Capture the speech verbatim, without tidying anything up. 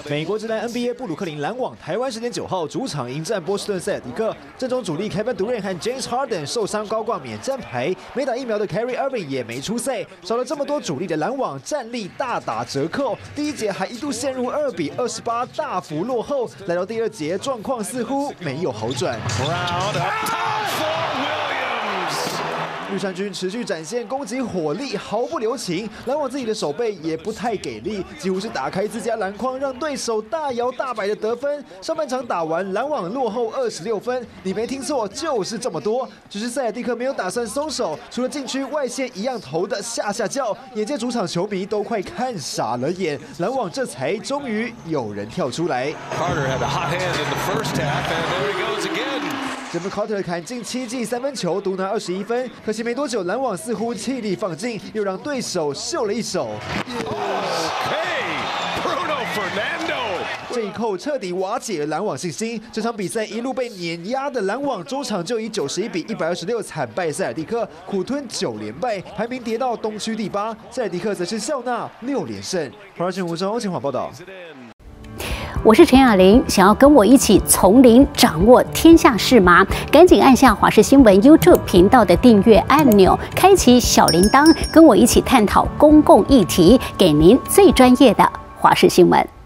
美国职篮 N B A 布鲁克林篮网台湾时间九号主场迎战波士顿塞尔迪克，阵中主力 Kevin Durant 和 James Harden 受伤高挂免战牌，没打疫苗的 Kyrie Irving 也没出赛，少了这么多主力的篮网战力大打折扣，第一节还一度陷入二比二十八大幅落后，来到第二节状况似乎没有好转。绿衫军持续展现攻击火力，毫不留情。篮网自己的守备也不太给力，几乎是打开自家篮筐，让对手大摇大摆的得分。上半场打完，篮网落后二十六分，你没听错，就是这么多。只是塞尔蒂克没有打算松手，除了禁区外线一样投的下下叫，眼见主场球迷都快看傻了眼，篮网这才终于有人跳出来。Jimmy Carter 砍进七记三分球，独拿二十一分。可惜没多久，篮网似乎气力放尽，又让对手秀了一手。这一扣彻底瓦解了篮网信心。这场比赛一路被碾压的篮网，中场就以九十一比一百二十六惨败塞尔蒂克，苦吞九连败，排名跌到东区第八。塞尔蒂克则是笑纳六连胜。华尔街吴中清华报道。 我是陈雅玲，想要跟我一起从零掌握天下事吗？赶紧按下华视新闻 YouTube 频道的订阅按钮，开启小铃铛，跟我一起探讨公共议题，给您最专业的华视新闻。